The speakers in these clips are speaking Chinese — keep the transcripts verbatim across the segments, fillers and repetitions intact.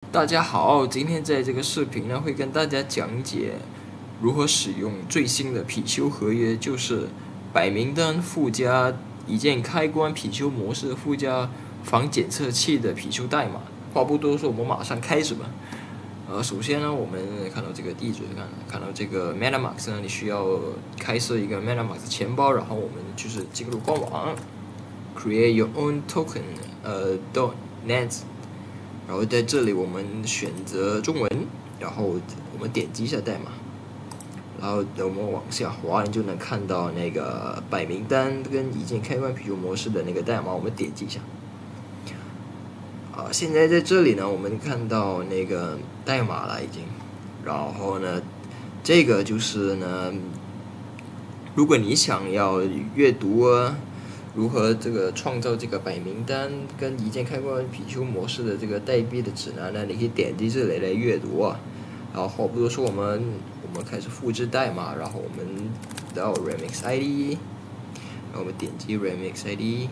大家好，今天在这个视频呢，会跟大家讲解如何使用最新的貔貅合约，就是白名单附加一键开关貔貅模式附加防检测器的貔貅代码。话不多说，我们马上开始吧。呃，首先呢，我们看到这个地址，看看到这个 MetaMask 呢，你需要开设一个 MetaMask 钱包，然后我们就是进入官网 ，create your own token， 呃 dot net。然后在这里我们选择中文，然后我们点击一下代码，然后等我们往下滑，你就能看到那个白名单跟一键开关貔貅模式的那个代码，我们点击一下。啊，现在在这里呢，我们看到那个代码了已经，然后呢，这个就是呢，如果你想要阅读啊。如何这个创造这个白名单跟一键开关貔貅模式的这个代币的指南呢？你可以点击这里来阅读啊。然后话不多说，我们我们开始复制代码，然后我们到 Remix I D， 然后我们点击 Remix I D。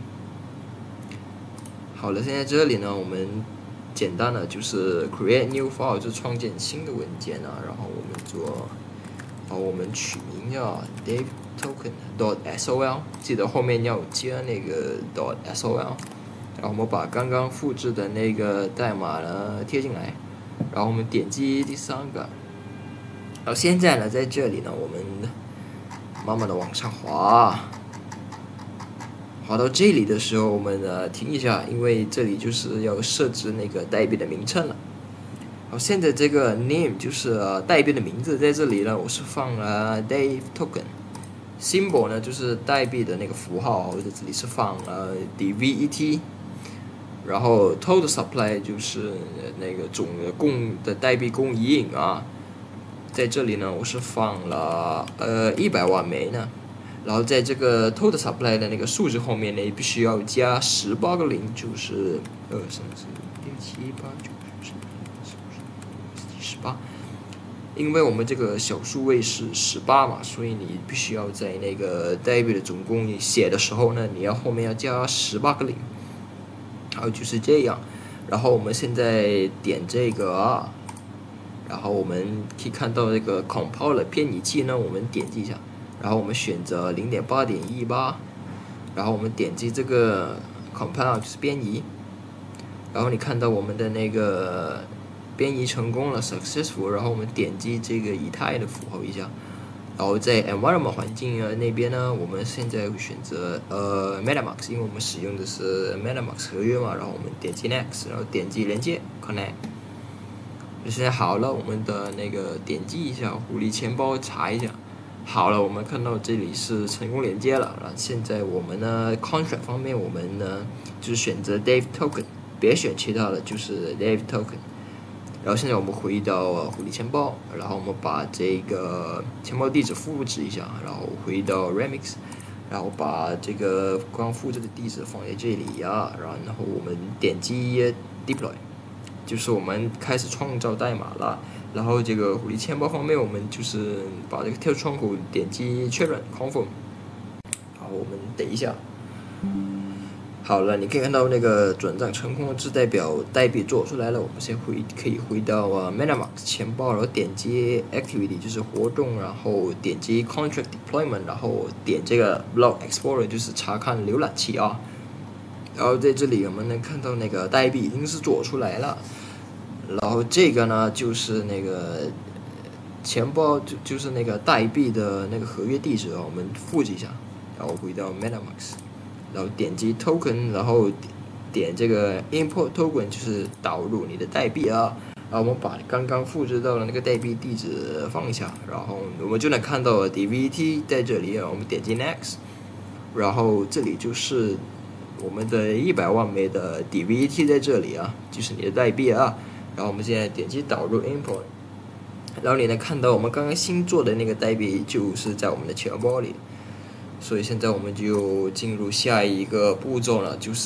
好了，现在这里呢，我们简单的就是 Create New File， 就创建新的文件啊。然后我们做，然后我们取名叫 Dave Token dot sol， 记得后面要加那个 dot sol， 然后我们把刚刚复制的那个代码呢贴进来，然后我们点击第三个，然后现在呢，在这里呢，我们慢慢的往上滑，滑到这里的时候，我们呢停一下，因为这里就是要设置那个代币的名称了。好，现在这个 name 就是代币的名字，在这里呢，我是放了 Dave Token。symbol 呢就是代币的那个符号，在这里是放了 D V E T， 然后 total supply 就是那个总的供的代币供应啊，在这里呢我是放了呃一百万枚呢，然后在这个 total supply 的那个数字后面呢，必须要加十八个零，就是二三四五六七八九十十一十二十八。因为我们这个小数位是十八嘛，所以你必须要在那个代币的总共写的时候呢，你要后面要加十八个零，然后就是这样。然后我们现在点这个啊，然后我们可以看到这个 compiler 编译器呢，我们点击一下，然后我们选择 零点八点一八， 然后我们点击这个 compile 就是编译，然后你看到我们的那个编译成功了 ，successful。然后我们点击这个以太的符号一下，然后在 environment 环境啊那边呢，我们现在会选择呃 MetaMask， 因为我们使用的是 MetaMask 合约嘛。然后我们点击 Next， 然后点击连接 Connect。现在好了，我们的那个点击一下狐狸钱包查一下，好了，我们看到这里是成功连接了。然后现在我们呢 contract 方面，我们呢就是选择 Dave Token， 别选其他的，就是 Dave Token。然后现在我们回到狐狸钱包，然后我们把这个钱包地址复制一下，然后回到 Remix， 然后把这个刚复制的地址放在这里啊，然后我们点击 Deploy， 就是我们开始创造代码了。然后这个狐狸钱包方面，我们就是把这个跳出窗口点击确认 Confirm， 好，我们等一下。好了，你可以看到那个转账成功，就代表代币做出来了。我们先回可以回到啊 MetaMask 钱包，然后点击 Activity 就是活动，然后点击 Contract Deployment， 然后点这个 Block Explorer 就是查看浏览器啊。然后在这里我们能看到那个代币已经是做出来了。然后这个呢就是那个钱包就就是那个代币的那个合约地址啊，我们复制一下，然后回到 MetaMask。然后点击 token， 然后点这个 import token， 就是导入你的代币啊。然后我们把刚刚复制到的那个代币地址放一下，然后我们就能看到 D V E T 在这里啊。我们点击 next， 然后这里就是我们的一百万枚的 D V E T 在这里啊，就是你的代币啊。然后我们现在点击导入 import， 然后你能看到我们刚刚新做的那个代币就是在我们的钱包里。所以现在我们就进入下一个步骤了，就是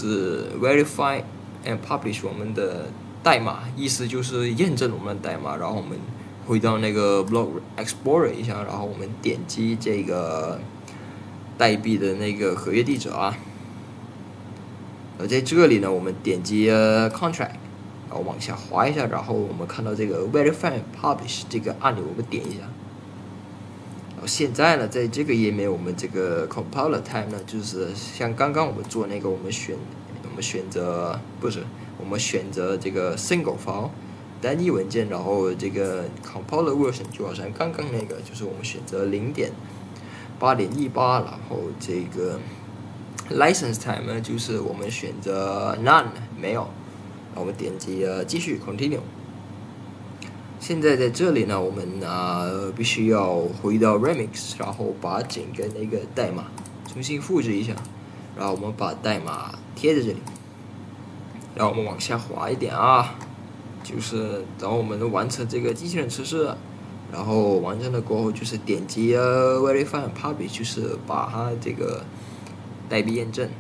verify and publish 我们的代码，意思就是验证我们的代码。然后我们回到那个 Block Explorer 一下，然后我们点击这个代币的那个合约地址啊。而在这里呢，我们点击 contract， 然后往下滑一下，然后我们看到这个 Verify and Publish 这个按钮，我们点一下。然后现在呢，在这个页面，我们这个 Compiler Type 呢，就是像刚刚我们做那个，我们选我们选择不是，我们选择这个 Single File 单一文件，然后这个 Compiler Version 就好像刚刚那个，就是我们选择零点八点一八，然后这个 License Type 呢，就是我们选择 None 没有。然后我们点击呃继续 Continue。现在在这里呢，我们啊、呃、必须要回到 Remix， 然后把整个那个代码重新复制一下，然后我们把代码贴在这里，然后我们往下滑一点啊，就是等我们完成这个机器人测试，然后完成了过后就是点击呃 Verify and Publish， 就是把它这个代币验证。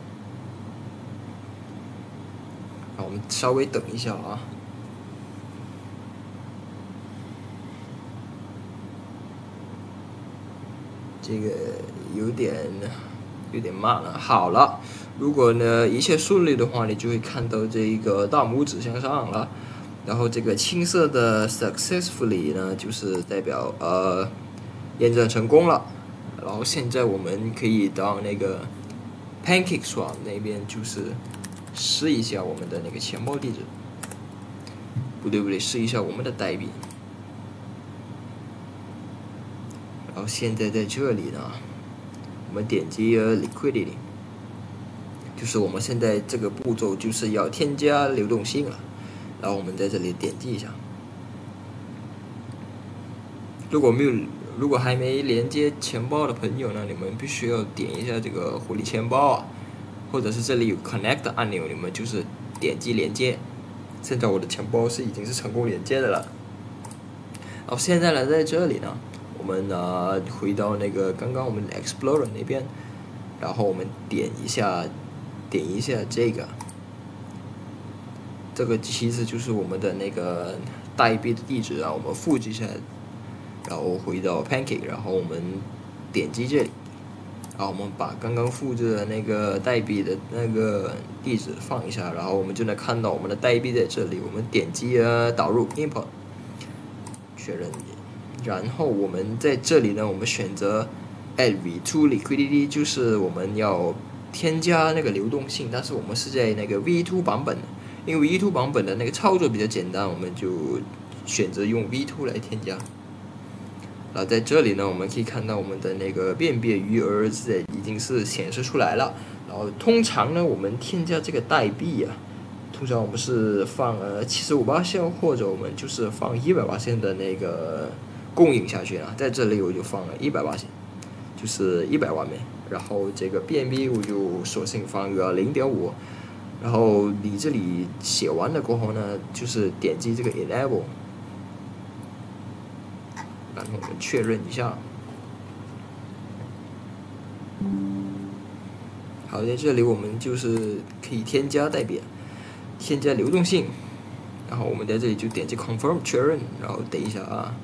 我们稍微等一下啊，这个有点有点慢了。好了，如果呢一切顺利的话，你就会看到这一个大拇指向上了，然后这个青色的 successfully 呢，就是代表呃验证成功了。然后现在我们可以到那个 PancakeSwap 那边，就是试一下我们的那个钱包地址，不对不对，试一下我们的代币。然后现在在这里呢，我们点击 Liquidity， 就是我们现在这个步骤就是要添加流动性了。然后我们在这里点击一下，如果没有，如果还没连接钱包的朋友呢，你们必须要点一下这个狐狸钱包啊。或者是这里有 Connect 按钮，你们就是点击连接。现在我的钱包是已经是成功连接的了。然后现在呢，在这里呢，我们呢回到那个刚刚我们的 Explorer 那边，然后我们点一下，点一下这个，这个其实就是我们的那个代币的地址啊，我们复制一下，然后回到 Pancake， 然后我们点击这里。然后我们把刚刚复制的那个代币的那个地址放一下，然后我们就能看到我们的代币在这里。我们点击呃导入 Import， 确认，然后我们在这里呢，我们选择 Add V 二 Liquidity， 就是我们要添加那个流动性，但是我们是在那个 V 二 版本，因为 V 二 版本的那个操作比较简单，我们就选择用 V 二来添加。然后在这里呢，我们可以看到我们的那个辨别余额是已经是显示出来了。然后通常呢，我们添加这个代币啊，通常我们是放呃七十五八线，或者我们就是放一百八线的那个供应下去啊。在这里我就放了一百八线，就是一百万枚。然后这个 B N B 我就索性放个零点五。然后你这里写完了过后呢，就是点击这个 Enable。然后我们确认一下，好，在这里我们就是可以添加代币，添加流动性，然后我们在这里就点击 Confirm 确认，然后等一下啊，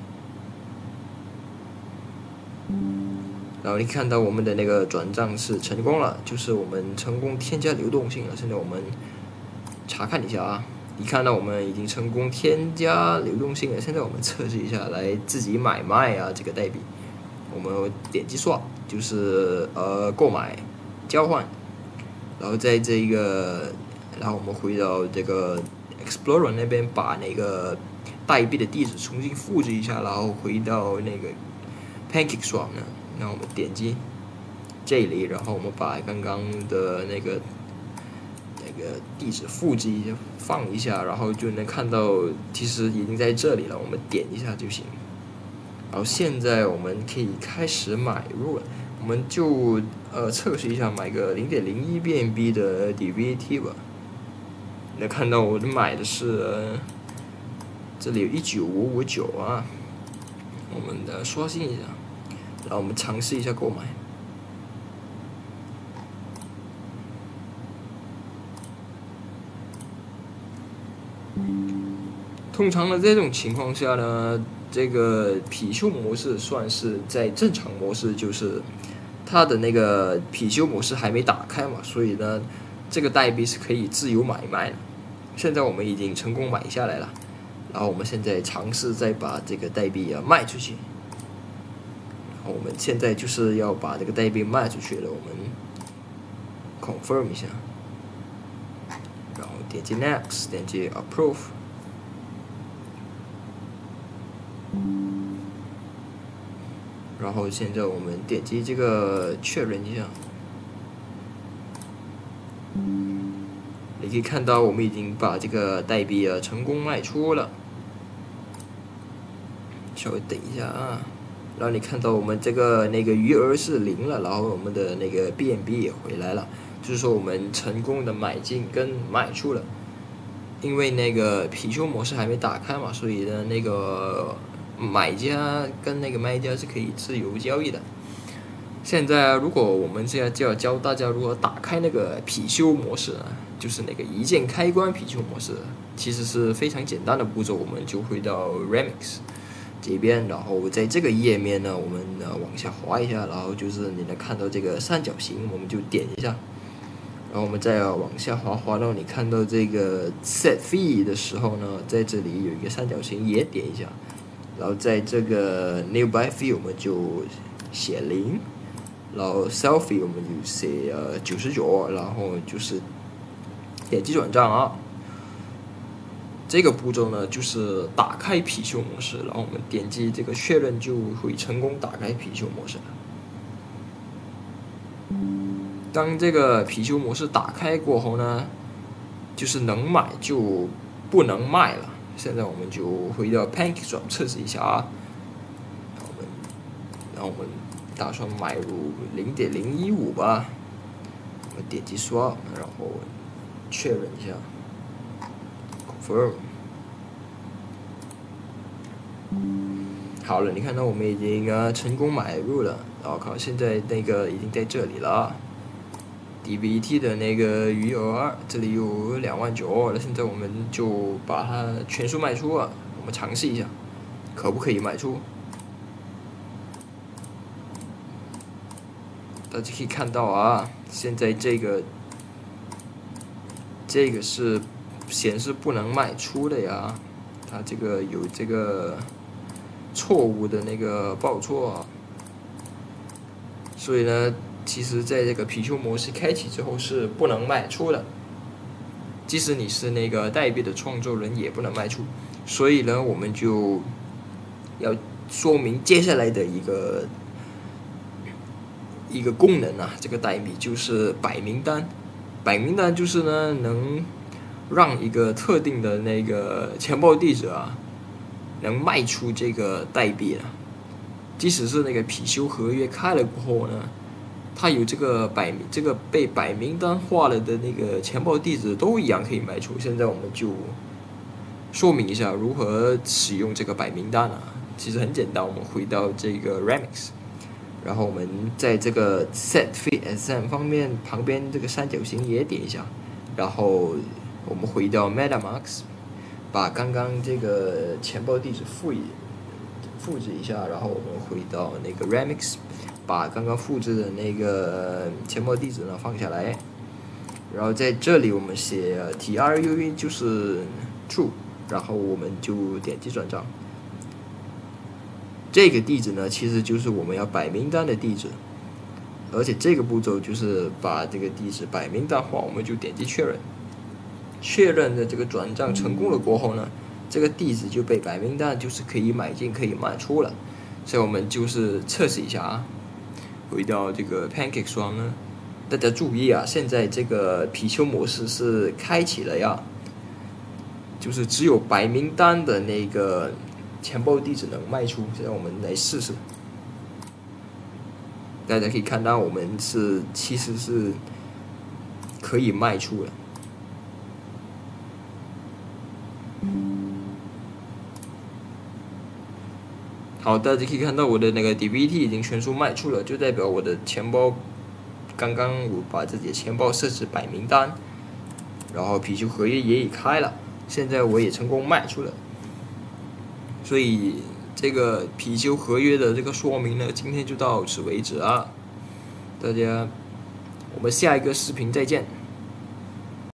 然后你看到我们的那个转账是成功了，就是我们成功添加流动性了。现在我们查看一下啊。你看到我们已经成功添加流动性了，现在我们测试一下来自己买卖啊这个代币，我们点击 Swap， 就是呃购买交换，然后在这个，然后我们回到这个 Explorer 那边把那个代币的地址重新复制一下，然后回到那个 PancakeSwap 呢，然后我们点击这里，然后我们把刚刚的那个。那个地址复制一下，放一下，然后就能看到，其实已经在这里了。我们点一下就行。然后现在我们可以开始买入了，我们就呃测试一下，买个零点零一 B N B 的 D V T 吧。能看到我买的是、呃、这里有一九五五九啊，我们的刷新一下，然后我们尝试一下购买。通常的这种情况下呢，这个貔貅模式算是在正常模式，就是它的那个貔貅模式还没打开嘛，所以呢，这个代币是可以自由买卖的。 现在我们已经成功买下来了，然后我们现在尝试再把这个代币啊卖出去。然后我们现在就是要把这个代币卖出去了，我们 confirm 一下，然后点击 next， 点击 approve。然后现在我们点击这个确认一下，你可以看到我们已经把这个代币啊成功卖出了。稍微等一下啊，然后你看到我们这个那个余额是零了，然后我们的那个 B N B 也回来了，就是说我们成功的买进跟卖出了。因为那个貔貅模式还没打开嘛，所以呢那个。买家跟那个卖家是可以自由交易的。现在如果我们现在就要教大家如何打开那个貔貅模式啊，就是那个一键开关貔貅模式，其实是非常简单的步骤。我们就回到 Remix 这边，然后在这个页面呢，我们呢往下滑一下，然后就是你能看到这个三角形，我们就点一下，然后我们再往下滑，滑到你看到这个 Set Fee 的时候呢，在这里有一个三角形，也点一下。然后在这个 Nearby Fee 我们就写零，然后 Selfie 我们就写呃九十九，然后就是点击转账啊。这个步骤呢就是打开貔貅模式，然后我们点击这个确认就会成功打开貔貅模式了。当这个貔貅模式打开过后呢，就是能买就不能卖了。现在我们就回到 PancakeSwap 测试一下啊，然后我们，然后我们打算买入 零点零一五 吧，我们点击 Swap， 然后确认一下 ，Confirm。好了，你看到我们已经啊成功买入了，然后靠，现在那个已经在这里了。D B T 的那个余额，这里有两万九，那现在我们就把它全数卖出啊。我们尝试一下，可不可以卖出？大家可以看到啊，现在这个这个是显示不能卖出的呀，它这个有这个错误的那个报错啊，所以呢。其实，在这个貔貅模式开启之后是不能卖出的，即使你是那个代币的创作人也不能卖出。所以呢，我们就要说明接下来的一个一个功能啊，这个代币就是白名单。白名单就是呢，能让一个特定的那个钱包地址啊，能卖出这个代币啊。即使是那个貔貅合约开了过后呢。它有这个白这个被白名单化了的那个钱包地址都一样可以卖出。现在我们就说明一下如何使用这个白名单啊。其实很简单，我们回到这个 Remix， 然后我们在这个 Set Fee S M 方面旁边这个三角形也点一下，然后我们回到 MetaMask， 把刚刚这个钱包地址复复制一下，然后我们回到那个 Remix。把刚刚复制的那个钱包地址呢放下来，然后在这里我们写 T R U E 就是 true， 然后我们就点击转账。这个地址呢其实就是我们要白名单的地址，而且这个步骤就是把这个地址白名单化，我们就点击确认。确认的这个转账成功了过后呢，这个地址就被白名单，就是可以买进可以卖出了。所以我们就是测试一下啊。回到这个 PancakeSwap 呢，大家注意啊，现在这个貔貅模式是开启了呀，就是只有白名单的那个钱包地址能卖出。现在我们来试试，大家可以看到我们是其实是可以卖出的。好，大家可以看到我的那个 D B T 已经全数卖出了，就代表我的钱包刚刚我把自己的钱包设置白名单，然后貔貅合约也已开了，现在我也成功卖出了。所以这个貔貅合约的这个说明呢，今天就到此为止啊，大家，我们下一个视频再见。